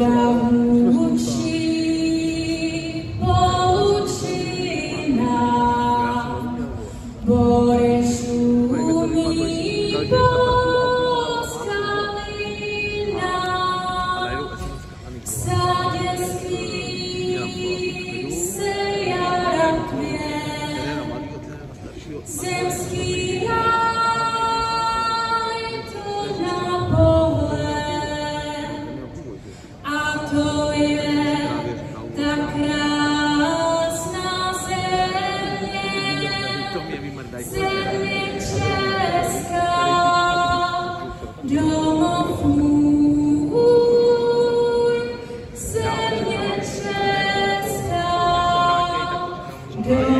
Zemský ráj to na pohled, a to je tak krásná země, země česká, domov můj, země česká,